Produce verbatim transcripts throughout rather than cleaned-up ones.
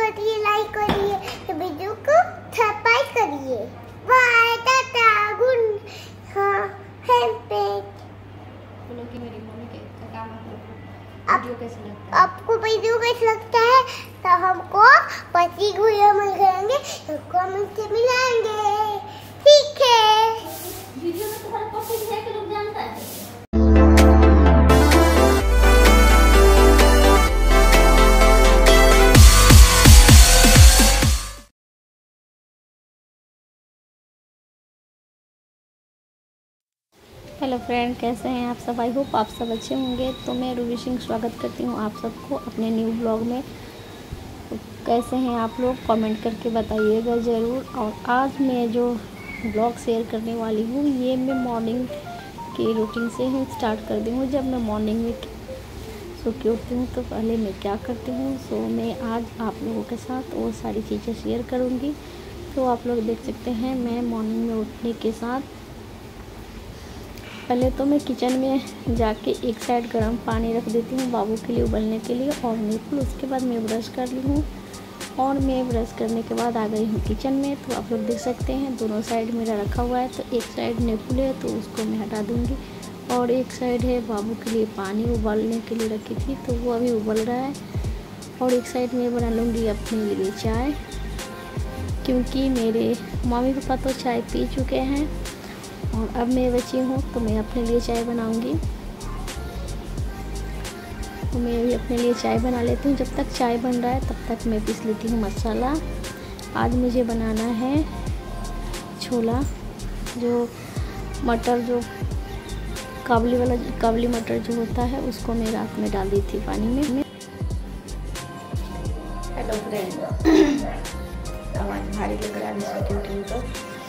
करिए, लाइक करिए, वीडियो को सब्सक्राइब करिए। बाय टाटा गुड हाँ हेल्प बोलो कि मेरी मम्मी के काम आपको वीडियो कैसा लगता है? आपको वीडियो कैसा लगता है तो हमको पति वीडियो मिल जाएंगे, कमेंट से मिलाएंगे, ठीक है। वीडियो में तुम्हारा पति है कि लोग जानता है? हेलो फ्रेंड, कैसे हैं आप सब? आई होप आप सब अच्छे होंगे। तो मैं रूबी सिंह स्वागत करती हूँ आप सबको अपने न्यू ब्लॉग में। तो कैसे हैं आप लोग, कमेंट करके बताइएगा ज़रूर। और आज मैं जो ब्लॉग शेयर करने वाली हूँ ये मैं मॉर्निंग की रूटीन से ही स्टार्ट कर दी हूँ। जब मैं मॉर्निंग में सो के उठती हूँ तो पहले मैं क्या करती हूँ, सो मैं आज आप लोगों के साथ वो सारी चीज़ें शेयर करूँगी। तो आप लोग देख सकते हैं मैं मॉर्निंग में उठने के साथ पहले तो मैं किचन में जाके एक साइड गर्म पानी रख देती हूँ बाबू के लिए उबलने के लिए और नींबू। उसके बाद मैं ब्रश कर ली हूँ और मैं ब्रश करने के बाद आ गई हूँ किचन में। तो आप लोग देख सकते हैं दोनों साइड मेरा रखा हुआ है। तो एक साइड नींबू है तो उसको मैं हटा दूँगी और एक साइड है बाबू के लिए पानी उबालने के लिए रखी थी तो वो अभी उबल रहा है। और एक साइड में बना लूँगी अपने लिए चाय, क्योंकि मेरे मम्मी पापा तो चाय पी चुके हैं और अब मैं बची हूँ तो मैं अपने लिए चाय बनाऊंगी। तो मैं भी अपने लिए चाय बना लेती हूँ। जब तक चाय बन रहा है तब तक मैं पीस लेती हूँ मसाला। आज मुझे बनाना है छोला, जो मटर जो काबली वाला काबली मटर जो होता है उसको मैं रात में डाल दी थी पानी में। हेलो फ्रेंड, आवाज़ भारी लग रहा है तो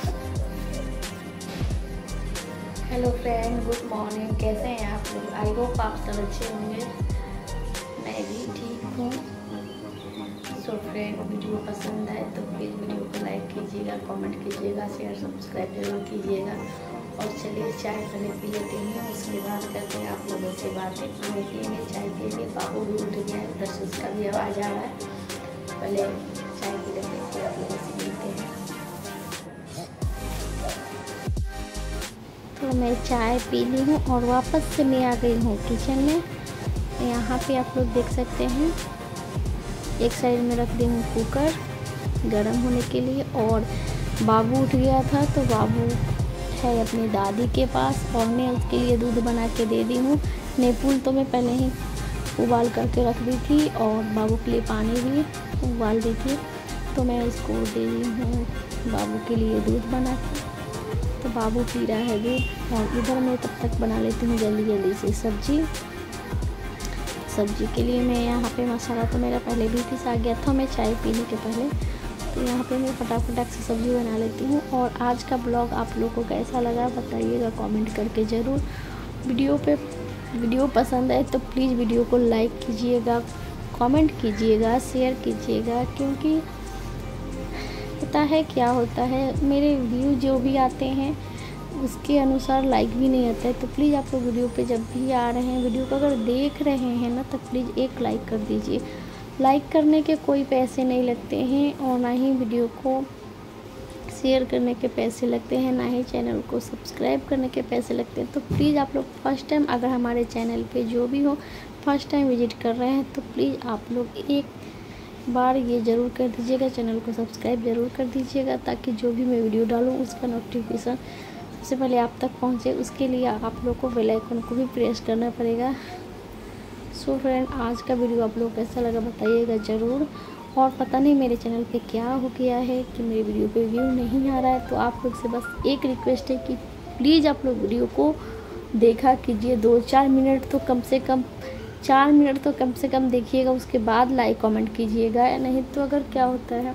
हेलो फ्रेंड, गुड मॉर्निंग। कैसे हैं आप लोग? आई होप आप सब अच्छे होंगे, मैं भी ठीक हूँ। सो फ्रेंड, वीडियो पसंद आए तो प्लीज़ वीडियो को लाइक कीजिएगा, कमेंट कीजिएगा, शेयर सब्सक्राइब जरूर कीजिएगा। और चलिए चाय पहले पी लेते हैं, उसके बाद करते हैं आप लोगों से बातें। हमें पिएंगे, चाय पिएंगे। बाबू भी उठ गया है, उधर से उसका भी आवाज़ आ रहा है। पहले चाय पी लेते हैं फिर आप लोगों से मिलते हैं। तो मैं चाय पी ली हूँ और वापस से मैं आ गई हूँ किचन में। यहाँ पे आप लोग देख सकते हैं एक साइड में रख दी हूँ कुकर गरम होने के लिए। और बाबू उठ गया था तो बाबू है अपनी दादी के पास और मैं उसके लिए दूध बना के दे दी हूँ। नींबू तो मैं पहले ही उबाल करके रख दी थी और बाबू के लिए पानी भी उबाल दी थी। तो मैं उसको दे दी हूँ बाबू के लिए दूध बना के। तो बाबू पी रहा है दूध और इधर मैं तब तक बना लेती हूँ जल्दी जल्दी से सब्जी। सब्जी के लिए मैं यहाँ पे मसाला तो मेरा पहले भी पिसा गया था मैं चाय पीने के पहले। तो यहाँ पे मैं फटाफट से सब्जी बना लेती हूँ। और आज का ब्लॉग आप लोगों को कैसा लगा बताइएगा कमेंट करके ज़रूर। वीडियो पे वीडियो पसंद आए तो प्लीज़ वीडियो को लाइक कीजिएगा, कमेंट कीजिएगा, शेयर कीजिएगा। क्योंकि पता है क्या होता है, मेरे व्यू जो भी आते हैं उसके अनुसार लाइक भी नहीं आता है। तो प्लीज़ आप लोग वीडियो पे जब भी आ रहे हैं, वीडियो को अगर देख रहे हैं ना तो प्लीज़ एक लाइक कर दीजिए। लाइक करने के कोई पैसे नहीं लगते हैं और ना ही वीडियो को शेयर करने के पैसे लगते हैं, ना ही चैनल को सब्सक्राइब करने के पैसे लगते हैं। तो प्लीज़ आप लोग फर्स्ट टाइम अगर हमारे चैनल पे जो भी हो फर्स्ट टाइम विजिट कर रहे हैं तो प्लीज़ आप लोग एक बार ये ज़रूर कर दीजिएगा, चैनल को सब्सक्राइब ज़रूर कर दीजिएगा, ताकि जो भी मैं वीडियो डालूँ उसका नोटिफिकेशन सबसे पहले आप तक पहुँचे। उसके लिए आप लोग को बेल आइकन को भी प्रेस करना पड़ेगा। सो फ्रेंड, आज का वीडियो आप लोग कैसा लगा बताइएगा ज़रूर। और पता नहीं मेरे चैनल पे क्या हो गया है कि मेरे वीडियो पे व्यू नहीं आ रहा है। तो आप लोग से बस एक रिक्वेस्ट है कि प्लीज़ आप लोग वीडियो को देखा कीजिए, दो चार मिनट तो कम से कम चार मिनट तो कम से कम देखिएगा, उसके बाद लाइक कमेंट कीजिएगा। नहीं तो अगर क्या होता है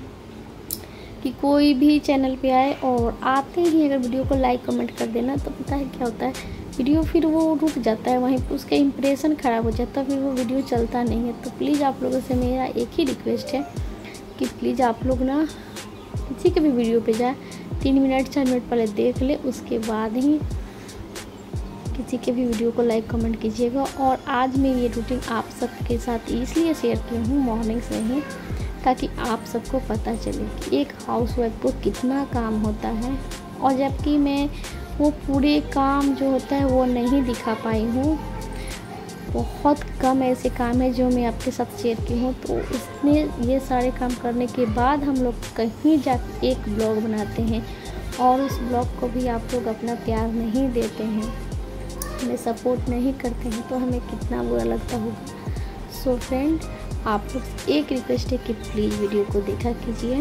कि कोई भी चैनल पे आए और आते ही अगर वीडियो को लाइक कमेंट कर देना तो पता है क्या होता है, वीडियो फिर वो रुक जाता है, वहीं पर उसका इंप्रेशन ख़राब हो जाता है, फिर वो वीडियो चलता नहीं है। तो प्लीज़ आप लोगों से मेरा एक ही रिक्वेस्ट है कि प्लीज़ आप लोग ना किसी के भी वीडियो पे जाए तीन मिनट चार मिनट पहले देख ले, उसके बाद ही किसी के भी वीडियो को लाइक कमेंट कीजिएगा। और आज मैं ये रूटीन आप सबके साथ इसलिए शेयर की हूँ मॉर्निंग से ही, ताकि आप सबको पता चले कि एक हाउसवाइफ को कितना काम होता है। और जबकि मैं वो पूरे काम जो होता है वो नहीं दिखा पाई हूँ, बहुत कम ऐसे काम है जो मैं आपके साथ शेयर की हूँ। तो इसमें ये सारे काम करने के बाद हम लोग कहीं जा एक ब्लॉग बनाते हैं और उस ब्लॉग को भी आप लोग अपना प्यार नहीं देते हैं, हमें सपोर्ट नहीं करते हैं, तो हमें कितना बुरा लगता होगा। सो फ्रेंड, आप लोग एक रिक्वेस्ट है कि प्लीज़ वीडियो को देखा कीजिए।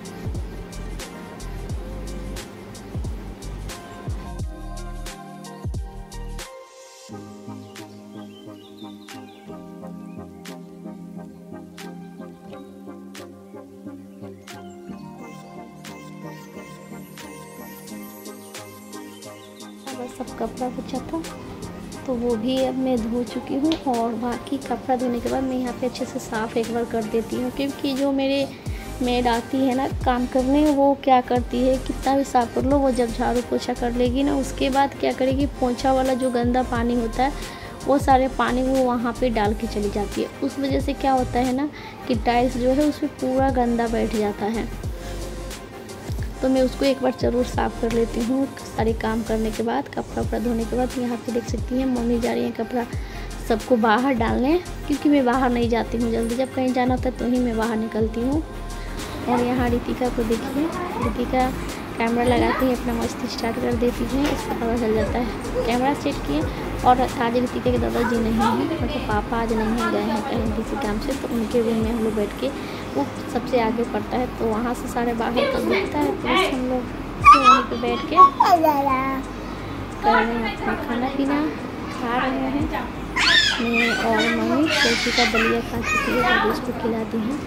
बस सब कपड़ा बचा था तो वो भी अब मैं धो चुकी हूँ, और बाकी कपड़ा धोने के बाद मैं यहाँ पे अच्छे से साफ़ एक बार कर देती हूँ। क्योंकि जो मेरे मेड आती है ना काम करने, वो क्या करती है, कितना भी साफ़ कर लो, वो जब झाड़ू पोछा कर लेगी ना, उसके बाद क्या करेगी, पोछा वाला जो गंदा पानी होता है वो सारे पानी वो वहाँ पे डाल के चली जाती है। उस वजह से क्या होता है ना कि टाइल्स जो है उसमें पूरा गंदा बैठ जाता है। तो मैं उसको एक बार ज़रूर साफ़ कर लेती हूँ सारे काम करने के बाद, कपड़ा वपड़ा धोने के बाद। यहाँ पे देख सकती हैं मम्मी जा रही है कपड़ा सबको बाहर डालने, क्योंकि मैं बाहर नहीं जाती हूँ जल्दी, जब कहीं जाना होता है तो ही मैं बाहर निकलती हूँ। और यहाँ रितिका को देखिए, रितिका कैमरा लगाती है अपना मस्ती स्टार्ट कर देती है, इसको पता चल जाता है कैमरा सेट किए। और आज रितिका के दादाजी नहीं हैं, मतलब पापा आज नहीं है, गए हैं कहीं किसी काम से, तो उनके रूम में हम लोग बैठ के, वो सबसे आगे पड़ता है तो वहाँ से सारे बाहर का दिखता है, तो बस हम लोग वहीं पे बैठ के कर रहे हैं अपना खाना पीना, खा रहे हैं। मैं और मम्मी रोटी का दलिया खा चुकी है, तो उसको खिला दी हैं।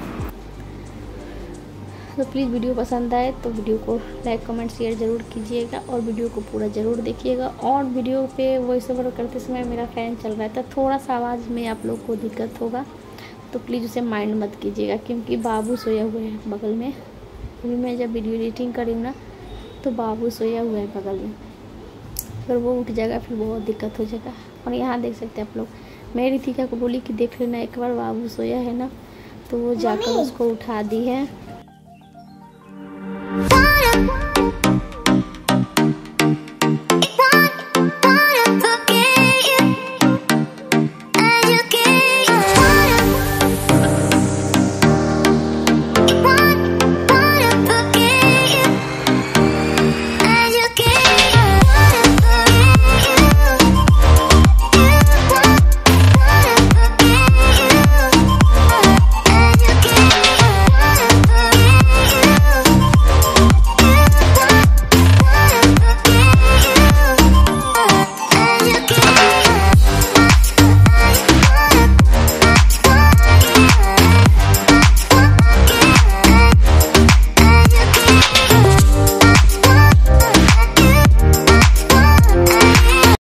तो प्लीज़ वीडियो पसंद आए तो वीडियो को लाइक कमेंट शेयर ज़रूर कीजिएगा, और वीडियो को पूरा ज़रूर देखिएगा। और वीडियो पे वॉइस ओवर करते समय मेरा फ़ैन चल रहा है, तो थोड़ा सा आवाज़ में आप लोग को दिक्कत होगा, तो प्लीज़ उसे माइंड मत कीजिएगा, क्योंकि बाबू सोया हुआ है बगल में। अभी मैं जब वीडियो एडिटिंग करी हूँ ना, तो बाबू सोया हुआ है बगल में, अगर वो उठ जाएगा फिर बहुत दिक्कत हो जाएगा। और यहाँ देख सकते हैं आप लोग, मैं रितिका को बोली कि देख लेना एक बार बाबू सोया है ना, तो वो जाकर उसको उठा दी है।